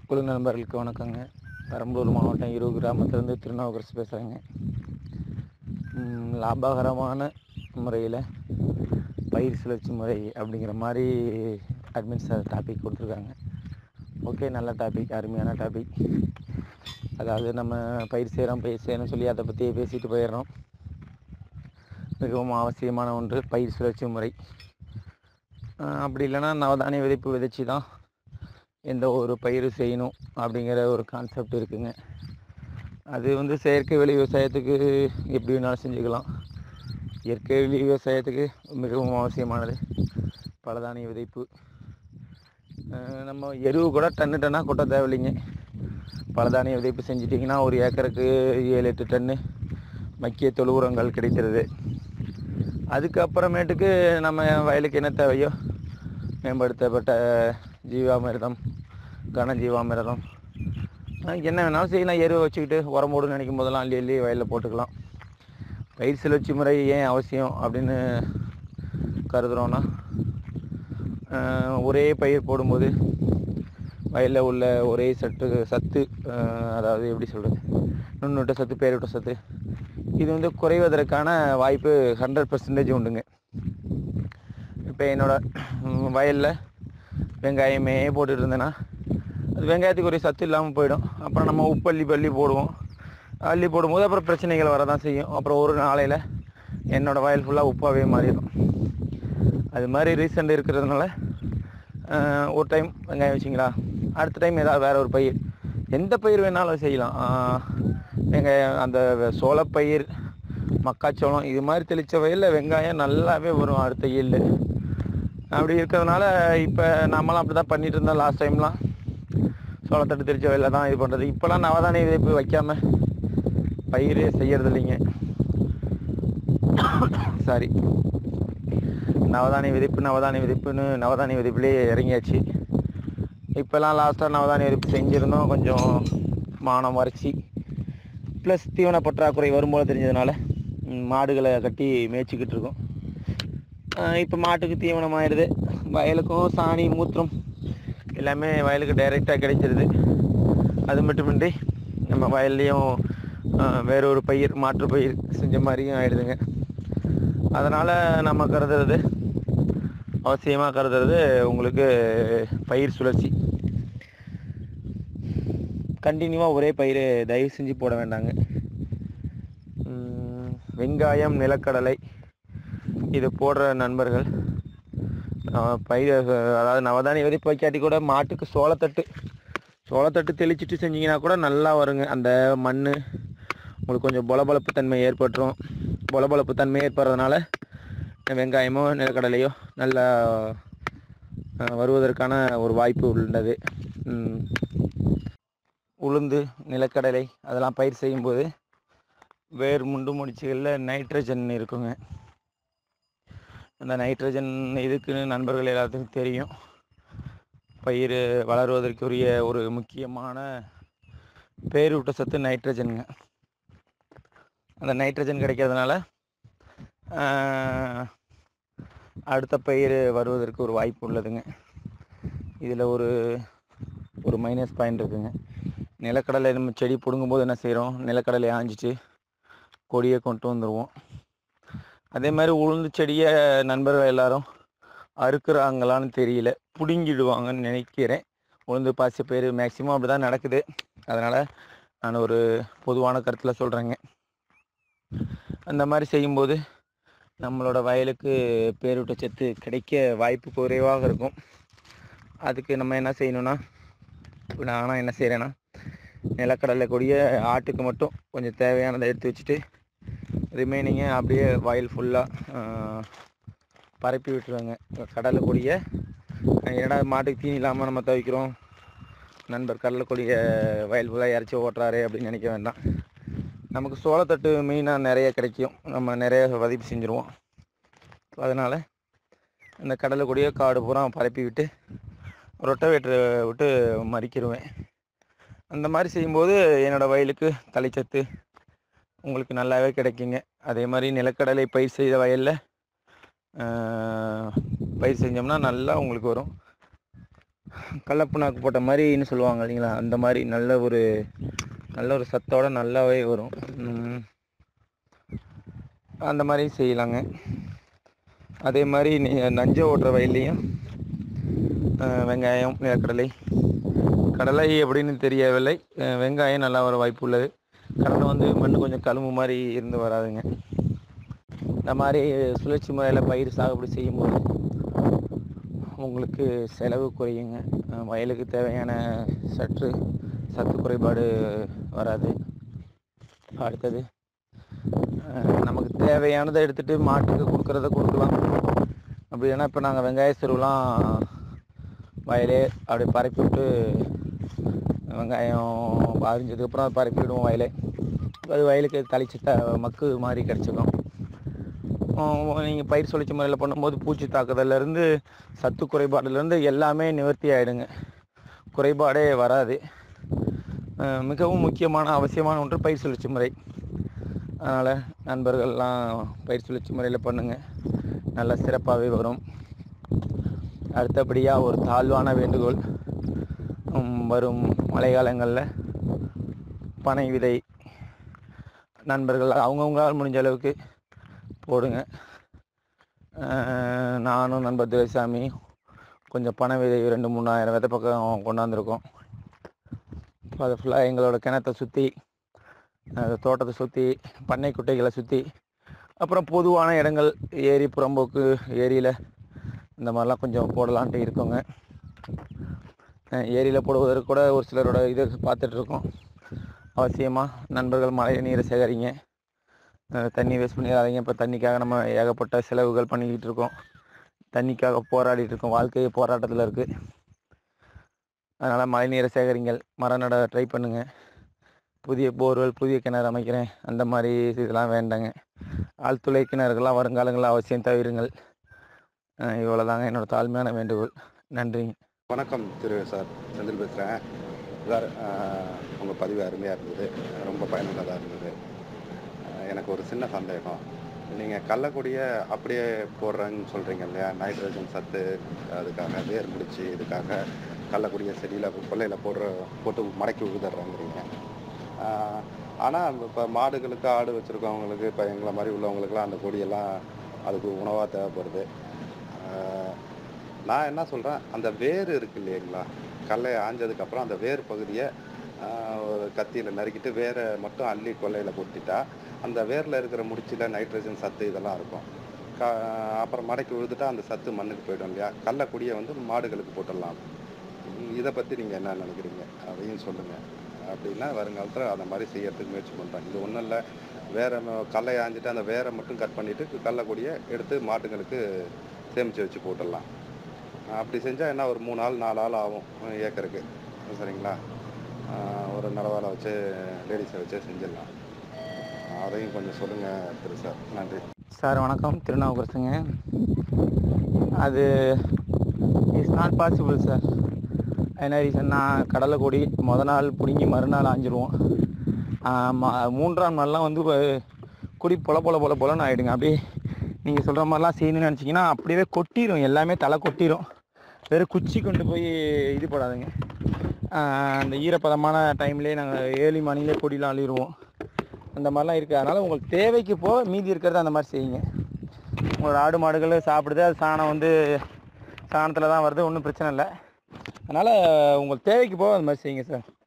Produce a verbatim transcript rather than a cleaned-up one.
குழு நண்பர்களுக்கு வணக்கங்க. பெரம்பலூர் மாவட்டம் இருபது கிராமத்துலேருந்து திருநாவுக்கரசு பேசுகிறேங்க. லாபகரமான முறையில் பயிர் சுழற்சி முறை அப்படிங்கிற மாதிரி அட்மின் சார் டாபிக் கொடுத்துருக்காங்க. ஓகே, நல்ல டாபிக், அருமையான டாபிக். அதாவது நம்ம பயிர் செய்கிறோம் பயிர் செய்யணும்னு சொல்லி அதை பற்றி பேசிட்டு போயிடுறோம். மிகவும் அவசியமான ஒன்று பயிர் சுழற்சி முறை. அப்படி இல்லைன்னா நவதானிய விதைப்பு விதைச்சி தான் எந்த ஒரு பயிர் செய்யணும் அப்படிங்கிற ஒரு கான்செப்ட் இருக்குங்க. அது வந்து செயற்கை வெளி விவசாயத்துக்கு எப்படி வேணாலும் செஞ்சுக்கலாம். இயற்கை வெளி விவசாயத்துக்கு மிகவும் அவசியமானது பலதானிய விதைப்பு. நம்ம எருவு கூட டன்னு டன்னாக கொட்ட தேவையில்லைங்க. பலதானிய விதைப்பு செஞ்சிட்டிங்கன்னா ஒரு ஏக்கருக்கு ஏழு எட்டு டன்னு மக்கிய தொழு உரங்கள் கிடைக்கிறது. அதுக்கப்புறமேட்டுக்கு நம்ம வயலுக்கு என்ன தேவையோ மேம்படுத்தப்பட்ட ஜீவாமிர்தம், கன ஜீவாமிர்தம், என்ன வேணாலும் செய்யலாம். எருவை வச்சுக்கிட்டு உரம் போடுன்னு நினைக்கும் போதெல்லாம் அள்ளி அள்ளி வயலில் போட்டுக்கலாம். பயிர் சுழற்சி முறை ஏன் அவசியம் அப்படின்னு கருதுகிறோன்னா, ஒரே பயிர் போடும்போது வயலில் உள்ள ஒரே சத்து சத்து அதாவது எப்படி சொல்கிறது, நுண்ணூட்ட சத்து, பேரூட்ட சத்து, இது வந்து குறைவதற்கான வாய்ப்பு ஹண்ட்ரட் பர்சன்டேஜ் உண்டுங்க. இப்போ என்னோடய வயலில் வெங்காயமே போட்டுட்டு இருந்தேன்னா அது வெங்காயத்துக்கு ஒரு சத்து இல்லாமல் போயிடும். அப்புறம் நம்ம உப்பு அள்ளி பள்ளி போடுவோம். அள்ளி போடும்போது அப்புறம் பிரச்சனைகள் வரதான் செய்யும். அப்புறம் ஒரு நாளையில் என்னோடய வயல் ஃபுல்லாக உப்பாகவே மாறிடும். அது மாதிரி ரீசண்ட் இருக்கிறதுனால ஒரு டைம் வெங்காயம் வச்சிங்களா, அடுத்த டைம் ஏதாவது வேறு ஒரு பயிர், எந்த பயிர் வேணாலும் செய்யலாம். வெங்காயம், அந்த சோளப்பயிர், மக்காச்சோளம், இது மாதிரி தெளித்த வயலில் வெங்காயம் நல்லாவே வரும் அடுத்த ஈல்டு. அப்படி இருக்கிறதுனால இப்போ நம்மளாம் அப்படி தான் பண்ணிகிட்டு இருந்தோம். லாஸ்ட் டைம்லாம் சோளத்தட்டு தெளித்த வயலில் தான் இது பண்ணுறது. இப்போலாம் நவதானிய விதைப்பு வைக்காமல் பயிரே செய்கிறது இல்லைங்க. சாரி, நவதானிய விதைப்பு நவதானிய விதைப்புன்னு நவதானிய விதைப்புலேயே இறங்கியாச்சு. இப்போல்லாம் லாஸ்ட்டாக நவதானிய விதைப்பு செஞ்சுருந்தோம். கொஞ்சம் மானம் வறட்சி ப்ளஸ் தீவன பற்றாக்குறை வரும்போது தெரிஞ்சதுனால மாடுகளை கட்டி மேய்ச்சிக்கிட்டு இருக்கோம். இப்போ மாட்டுக்கு தீவனம் ஆயிடுது, வயலுக்கும் சாணி மூத்திரம் எல்லாமே வயலுக்கு டைரெக்டாக கிடைச்சிருது. அது மட்டுமின்றி நம்ம வயல்லையும் வேறொரு பயிர், மாற்று பயிர் செஞ்ச மாதிரியும் ஆயிடுதுங்க. அதனால் நம்ம கருதுறது, அவசியமாக கருதுறது உங்களுக்கு பயிர் சுழற்சி. கண்டினியூவாக ஒரே பயிர் தயவு செஞ்சு போட வேண்டாங்க. வெங்காயம், நிலக்கடலை இது போடுற நண்பர்கள் பயிர், அதாவது நவதானிய விதைப்பு வைக்காட்டி கூட மாட்டுக்கு சோளத்தட்டு சோளத்தட்டு தெளிச்சிட்டு செஞ்சிங்கன்னா கூட நல்லா வருங்க. அந்த மண் உங்களுக்கு கொஞ்சம் பொலபொலப்பு தன்மை ஏற்பட்டுரும். பொலபொலப்பு தன்மை ஏற்படுறதுனால வெங்காயமோ நிலக்கடலையோ நல்லா வருவதற்கான ஒரு வாய்ப்பு உள்ளது. உளுந்து, நிலக்கடலை அதெல்லாம் பயிர் செய்யும்போது வேர் முண்டு முடிச்சுகளில் நைட்ரஜன் இருக்குங்க. அந்த நைட்ரஜன் இதுக்குன்னு நண்பர்கள் எல்லாத்துக்கும் தெரியும். பயிர் வளருவதற்குரிய ஒரு முக்கியமான பேரூட்ட சத்து நைட்ரஜனுங்க. அந்த நைட்ரஜன் கிடைக்கிறதுனால அடுத்த பயிர் வருவதற்கு ஒரு வாய்ப்பு உள்ளதுங்க. இதில் ஒரு ஒரு மைனஸ் பாயிண்ட் இருக்குங்க. நிலக்கடலை நம்ம செடி பிடுங்கும்போது என்ன செய்கிறோம், நிலக்கடலை ஆஞ்சிட்டு கொடியை கொண்டு வந்துடுவோம். அதே மாதிரி உளுந்து செடியை நண்பர்கள் எல்லாரும் அறுக்குறாங்களான்னு தெரியல, பிடுங்கிடுவாங்கன்னு நினைக்கிறேன். உளுந்து பாசி பயிர் மேக்சிமம் அப்படி தான் நடக்குது. அதனால் நான் ஒரு பொதுவான கருத்தில் சொல்கிறேங்க. அந்த மாதிரி செய்யும்போது நம்மளோட வயலுக்கு பேரூட்டச்சத்து கிடைக்க வாய்ப்பு குறைவாக இருக்கும். அதுக்கு நம்ம என்ன செய்யணும்னா, நானும் என்ன செய்கிறேன்னா, நிலக்கடலை கொடியை ஆட்டுக்கு மட்டும் கொஞ்சம் தேவையானதை எடுத்து வச்சுட்டு ரிமைனிங்கை அப்படியே வயல் ஃபுல்லாக பரப்பி விட்டுருவாங்க. கடலை கொடியை ஏன்னா மாட்டுக்கு தீனி இல்லாமல் நம்ம துவைக்கிறோம், நண்பர் கடலை கொடியை வயல் ஃபுல்லாக இறச்சி ஓட்டுறாரு அப்படின்னு நினைக்க வேண்டாம். நமக்கு சோளத்தட்டு மெயினாக நிறைய கிடைக்கும், நம்ம நிறைய விதைப்பு செஞ்சுருவோம். அதனால் இந்த கடலை கொடியை காடு பூரா பரப்பி விட்டு ரொட்டவேட்டரை விட்டு மறிக்கிடுவேன். அந்த மாதிரி செய்யும்போது என்னோடய வயலுக்கு தலைச்சத்து உங்களுக்கு நல்லாவே கிடைக்குங்க. அதே மாதிரி நிலக்கடலை பயிர் செய்த வயலில் பயிர் செஞ்சோம்னா நல்லா உங்களுக்கு வரும். கடலப்புண்ணாக்கு போட்ட மாதிரின்னு சொல்லுவாங்க இல்லைங்களா, அந்த மாதிரி நல்ல ஒரு நல்ல ஒரு சத்தோட நல்லாவே வரும். அந்த மாதிரி செய்யலாங்க. அதே மாதிரி நஞ்சை ஓட்டுற வயல்லையும் வெங்காயம், நிலக்கடலை, கடலை எப்படின்னு தெரியவில்லை, வெங்காயம் நல்லா வர வாய்ப்பு உள்ளது. கடலை வந்து மண் கொஞ்சம் கழும்பு மாதிரி இருந்து வராதுங்க. இந்த மாதிரி சுழற்சி முறையில் பயிர் சாகுபடி செய்யும்போது உங்களுக்கு செலவு குறையுங்க. வயலுக்கு தேவையான சற்று சத்து குறைபாடு வராது. அடுத்தது நமக்கு தேவையானதை எடுத்துகிட்டு மாட்டுக்கு கொடுக்குறத கொடுக்கலாம். அப்படி இல்லைன்னா இப்போ நாங்கள் வெங்காய செருவுலாம் வயலே அப்படி பரப்பி விட்டு வெங்காயம் அரிஞ்சதுக்கப்புறம் அதை பரப்பி விடுவோம் வயலே. அது வயலுக்கு தளிச்சு த மக்கு மாதிரி கிடச்சிக்கும். நீங்கள் பயிர் சுழற்சி முறையில் பண்ணும்போது பூச்சி தாக்குதலேருந்து சத்து குறைபாடுலேருந்து எல்லாமே நிவர்த்தி ஆகிடுங்க. குறைபாடே வராது. மிகவும் முக்கியமான அவசியமான ஒன்று பயிர் சுழற்சி முறை. அதனால் நண்பர்கள்லாம் பயிர் சுழற்சி முறையில் பண்ணுங்கள், நல்லா சிறப்பாகவே வரும். அடுத்தபடியாக ஒரு தாழ்வான வேண்டுகோள், வரும் மழை காலங்களில் பனை விதை நண்பர்கள் அவங்கவுங்களால் முடிஞ்ச அளவுக்கு போடுங்க. நானும் நண்பர் துரைசாமி கொஞ்சம் பனை விதை ரெண்டு மூணாயிரம் விதை பக்கம் கொண்டாந்துருக்கோம். இப்போ அதை ஃபுல்லாக எங்களோட கிணத்தை சுற்றி, தோட்டத்தை சுற்றி, பண்ணை குட்டைகளை சுற்றி, அப்புறம் பொதுவான இடங்கள் ஏரி, புறம்போக்கு ஏரியில் இந்த மாதிரிலாம் கொஞ்சம் போடலான்ட்டு இருக்கோங்க. ஏரியில் போடுவதற்கு கூட ஒரு சிலரோட இதை பார்த்துட்ருக்கோம். அவசியமாக நண்பர்கள் மழை நீரை சேகரிங்க, தண்ணி வேஸ்ட் பண்ணிடாதீங்க. இப்போ தண்ணிக்காக நம்ம ஏகப்பட்ட செலவுகள் பண்ணிக்கிட்டு இருக்கோம், தண்ணிக்காக போராடிட்டு இருக்கோம், வாழ்க்கையை போராட்டத்தில் இருக்குது. அதனால் மழை நீரை சேகரிங்கள், மரம் நட ட்ரை பண்ணுங்கள். புதிய போர்வெல், புதிய கிணறு அமைக்கிறேன் அந்த மாதிரி இதெல்லாம் வேண்டாங்க. ஆழ்துளை கிணறுகள்லாம் வருங்காலங்களில் அவசியம் தவிருங்கள். இவ்வளோ தாங்க என்னோடய தாழ்மையான வேண்டுகோள். நன்றிங்க. வணக்கம் திரு சார், செந்தில் பேசுகிறேன் சார். உங்கள் பதிவு அருமையாக இருந்தது, ரொம்ப பயனுள்ளதாக இருந்தது. எனக்கு ஒரு சின்ன சந்தேகம். நீங்கள் கள்ளக்கொடியை அப்படியே போடுறேன்னு சொல்கிறீங்க இல்லையா, நைட்ரஜன் சத்து அதுக்காக, வேர் முடிச்சு இதுக்காக கள்ளக்கொடியை செடியில் கொல்லையில் போடுற போட்டு மடக்கி உழுதுடுறாங்கிறீங்க. ஆனால் இப்போ மாடுகளுக்கு, ஆடு வச்சுருக்கவங்களுக்கு, இப்போ எங்களை மாதிரி உள்ளவங்களுக்குலாம் அந்த கொடியெல்லாம் அதுக்கு உணவாக தேவைப்படுது. நான் என்ன சொல்கிறேன், அந்த வேர் இருக்குது இல்லைங்களா, கடலையை ஆஞ்சதுக்கப்புறம் அந்த வேர் பகுதியை ஒரு கத்தியில் நறுக்கிட்டு வேரை மட்டும் அள்ளி கொல்லையில் கொட்டிட்டா அந்த வேரில் இருக்கிற முடிச்சில் நைட்ரஜன் சத்து இதெல்லாம் இருக்கும். க அப்புறம் மடக்கி விழுதுட்டா அந்த சத்து மண்ணுக்கு போய்டும் இல்லையா. கடலக்கொடியை வந்து மாடுகளுக்கு போட்டுடலாம். இதை பற்றி நீங்கள் என்ன நினைக்கிறீங்க, அதையும் சொல்லுங்கள். அப்படின்னா வருங்காலத்தில் அந்த மாதிரி செய்யறதுக்கு முயற்சி பண்ணுறாங்க. இது ஒன்றும் இல்லை, வேரை கடலையை ஆஞ்சிட்டு அந்த வேரை மட்டும் கட் பண்ணிவிட்டு கடலக்கொடியை எடுத்து மாட்டுங்களுக்கு சேமித்து வச்சு போட்டுடலாம். அப்படி செஞ்சால் என்ன, ஒரு மூணு நாள் நாலு நாள் ஆகும் ஏக்கருக்கு, சரிங்களா. ஒரு நடவாளை வச்சு லேடிஸை வச்சு செஞ்சிடலாம். அதையும் கொஞ்சம் சொல்லுங்கள் திரு சார். நன்றி சார். வணக்கம், திருநாவுக்கரசுங்க. அது இட்ஸ் நாட் பாசிபிள் சார். என்ன ரீசன்னா, கடலை கொடி மொதல் நாள் பிடுங்கி மறுநாள் ஆஞ்சிருவோம். மூன்றாம் நாள்லாம் வந்து கொடி பொல பொல பொல பொலன்னு ஆகிடுங்க. அப்படியே நீங்கள் சொல்கிற மாதிரிலாம் செய்யணும்னு நினச்சிங்கன்னா அப்படியே கொட்டிடும், எல்லாமே தலை கொட்டிடும். வெறும் குச்சி கொண்டு போய் இது போடாதுங்க. அந்த ஈரப்பதமான டைம்லேயே நாங்கள் ஏழு மணிலே கொடிலாம் அள்ளிடுவோம். அந்த மாதிரிலாம் இருக்குது. அதனால் உங்களுக்கு தேவைக்கு போக மீதி இருக்கிறத அந்த மாதிரி செய்யுங்க. உங்களோட ஆடு மாடுகள் சாப்பிடுது, அது சாணம் வந்து சாணத்தில் தான் வருது, ஒன்றும் பிரச்சனை இல்லை. அதனால் உங்களுக்கு தேவைக்கு போக அந்த மாதிரி செய்யுங்க சார்.